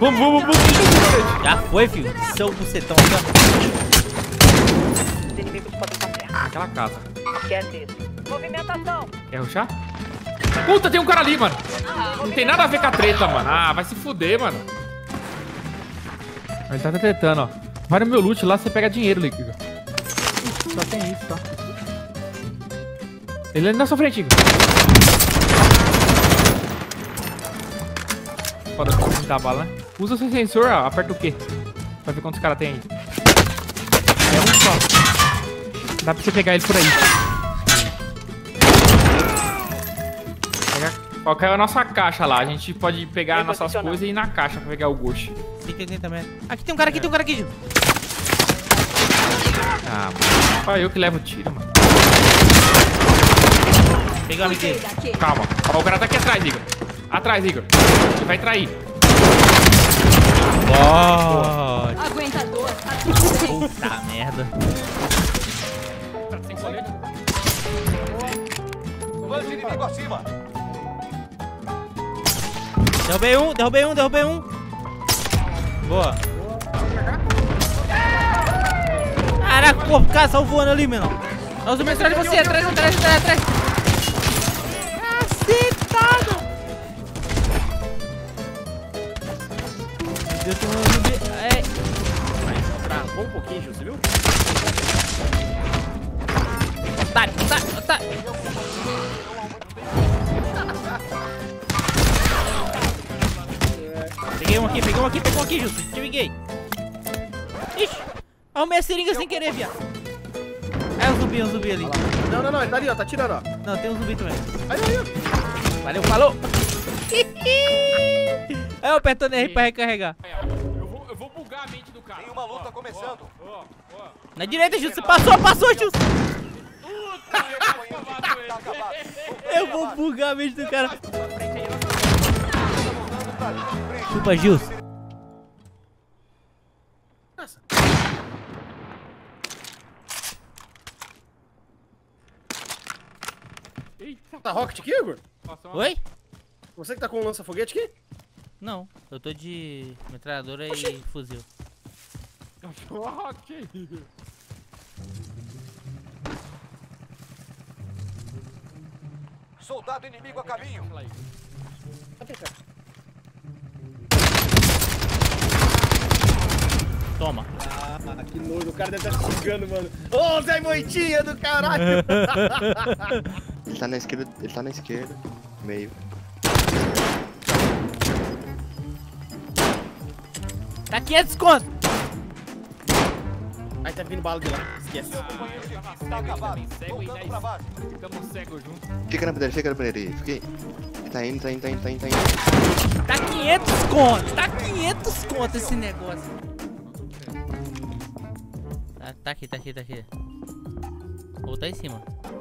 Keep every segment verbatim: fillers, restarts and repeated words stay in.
Vamos, vamos, vamos. Já foi, filho. Seu bucetão. Os inimigos podem estar perto. Aquela casa. Esquece isso. Movimentação. Quer rushar? Puta, tem um cara ali, mano. Não tem nada a ver com a treta, mano. Ah, vai se fuder, mano. Ele tá tretando, ó. Vai no meu loot lá, você pega dinheiro, Igor. Só tem isso, tá? Ele é ali na sua frente, Igor. Foda se pintar a bala, né? Usa o seu sensor, ó. Aperta o quê? Pra ver quantos caras tem aí. É um só. Dá pra você pegar ele por aí. Qual que é a nossa caixa lá? A gente pode pegar as nossas coisas e ir na caixa pra pegar o Ghost. Sim, tem, tem também. Aqui tem um cara, aqui tem um cara aqui, Gil. Ah, mano. Só eu que levo o tiro, mano. Pegou aqui. Calma. Ó, o cara tá aqui atrás, Igor. Atrás, Igor. Ele vai trair. Pode. Aguentador. Puta merda. Tá sem colete? Vamos de inimigo acima. Derrubei um, derrubei um, derrubei um. Boa. Caraca, pô, o cara saiu voando ali, menor. Olha os zumbis atrás de você, atrás, atrás, atrás, atrás. Cacetado. Meu Deus, tem um zumbi. É. Travou um pouquinho, Gil, você viu? Otário, otário, otário. Peguei um aqui, peguei um aqui, peguei um aqui, Justo. Te vinguei. Ixi, arrumei a seringa sem querer, viado. É um zumbi, um zumbi ali. Não, não, não, ele tá ali, ó, tá tirando, ó. Não, tem um zumbi também. Aí, aí, ó. Valeu, falou. É, eu apertando R pra recarregar. Eu vou, eu vou bugar a mente do cara. Tem uma luta começando. Ó, ó. Na direita, Justo. Você passou, passou, Justo. Tá acabado. Eu vou bugar a mente do cara. Tá ali, de frente. Chupa, Justo. Eita, Tá rocket aqui, Igor? passou uma... Oi? Você que tá com um lança-foguete aqui? Não, eu tô de metralhadora e fuzil. Ok. Soldado inimigo a caminho. Toma. Ah, que nojo, o cara deve estar se xingando, mano. Ô, Zé Moitinha do caralho! Ele tá na esquerda, ele tá na esquerda, meio. Tá quinhentos conto. Aí tá vindo bala de lá, esquece. Tá acabado. Cego e Voltando pra base. ficamos cegos juntos. Fica na bandeira, fica na bandeira aí, fiquei. Ele tá indo, tá indo, tá indo, tá indo, tá indo. Tá quinhentos conto. Tá quinhentos conto esse negócio. Tá, tá aqui, tá aqui, tá aqui. Ou tá em cima.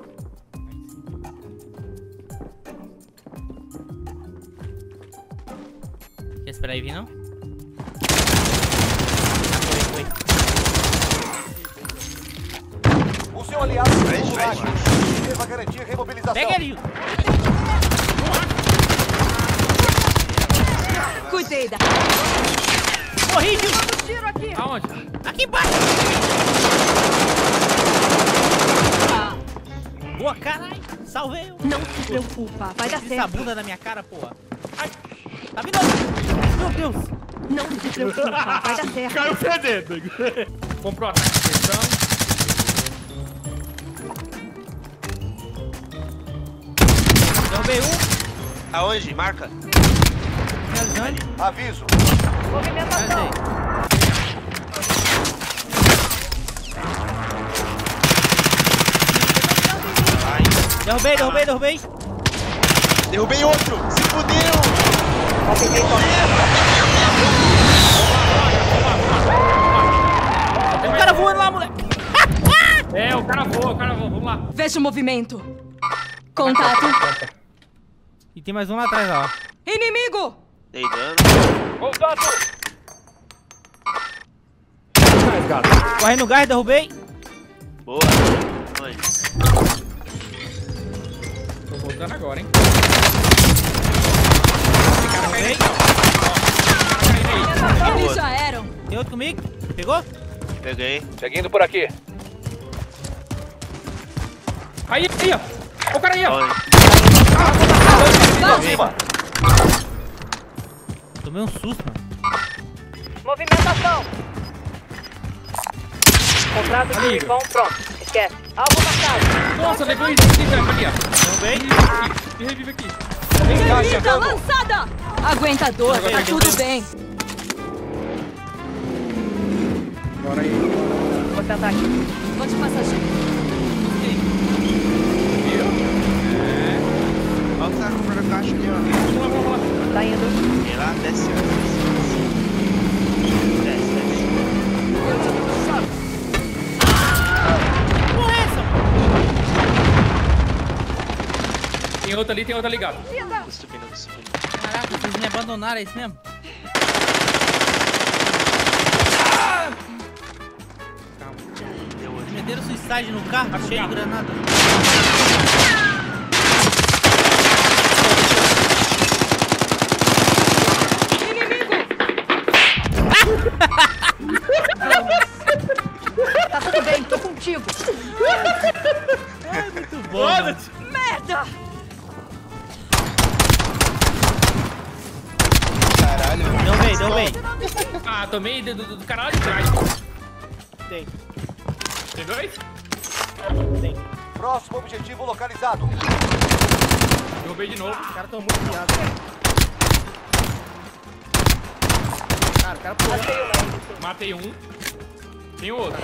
Quer esperar aí vir, não? Foi, foi. O seu aliado Frente, no frente. deva garantir a remobilização. Pega ele, Gil. Cuidei da. Morri, Gil. Tiro aqui. Aonde? Aqui embaixo. Boa, caralho. Salvei eu. Não se preocupa, vai dar Essa certo. bunda na minha cara, porra. Ai. Tá vindo outro. Meu Deus. Não se preocupa, vai dar certo. Caiu fedendo. Comprou ataque de pressão. Derrubei um. Aonde? Marca. Finalizando. Aviso. Movimentação. Finalizei. Derrubei, derrubei, derrubei. Derrubei outro. Se fudeu. Tem um cara voando lá, moleque. É, o cara voa, o cara voa. Vamos lá. Veja o movimento. Contato. E tem mais um lá atrás, ó. Inimigo! Dei dano. Corre no gás, derrubei. Boa. Onde? Tô voltando agora, hein? Derrubei. Tem outro comigo? Pegou? Peguei. Seguindo por aqui. Aí, aí, ó. Ó o cara aí, ó. Onde? Pra cima. Tomei um susto, mano. Movimentação. Contrato de Amigo. Ribon pronto. Esquece. Alvo marcado. Nossa, levou isso aqui, cara. Aqui, ó. Também. Me revive aqui. Ferida lançada! Aguenta a dor, tá tudo bem. Bora aí. Vou tentar aqui. Vou te passageiro. Olha o que tá comprando a caixa ali, ó. Vamos lá, vamos lá. Tá indo. Vem lá, desce. ó. Desce, desce. Porra, é essa, mano? Tem outra ali, tem outra ligada. Tô subindo, tô subindo. Caraca, vocês me abandonaram, é isso mesmo? Deu outro. Meteram suicide no carro, Tá com cheio de carro. granada. Tá tudo bem, tô contigo. Muito bom, mano. Merda! Caralho. Deu bem, deu bem. Ah, tomei do, do, do caralho de trás. Tem. Tem dois? Próximo objetivo localizado. Derrubei de novo. Os caras tão muito piados. Cara, o cara pulou. Matei um. Tem outro.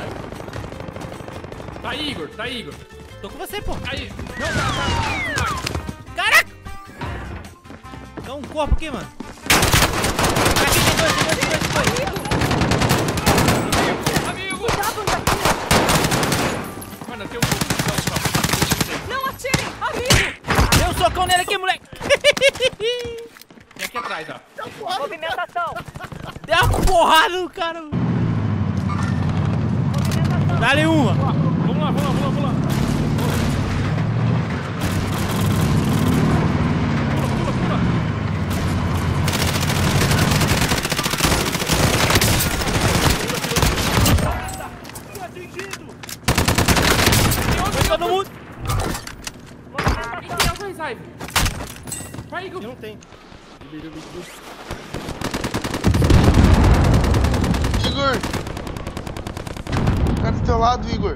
Tá aí, Igor. Tá aí, Igor. Tô com você, pô. Aí. Não, tá, tá. Caraca! Tem um corpo aqui, mano. Aqui tem dois, tem dois, tem dois, tem dois. Amigo! Mano, eu tenho um. Não atirem! Amigo! Deu um socão nele aqui, moleque. Tem aqui atrás, ó. Movimentação. Deu uma porrada no cara. Dá-lhe uma. Vamos lá, vamos lá, vamos lá, vamos lá. Pula, pula, pula. Foi todo mundo. Tem outro revive. Vai, Igor. Não tem. Igor! O cara do teu lado, Igor.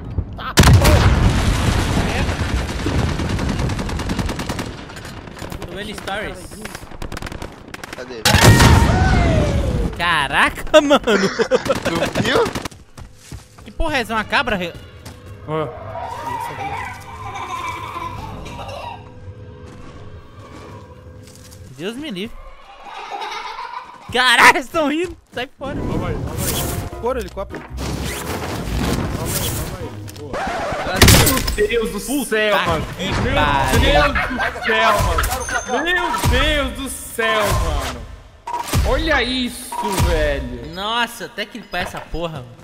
Do L Stars. Cadê? Caraca, mano. Tu viu? Que porra é essa? É uma cabra? re- Ó. Deus me livre. Caralho, eles estão rindo. Sai fora. Coro, helicóptero. Meu Deus do céu, mano. Meu pariu. Deus do céu, mano. Meu Deus do céu, mano. Olha isso, velho. Nossa, até que ele passa essa porra, mano.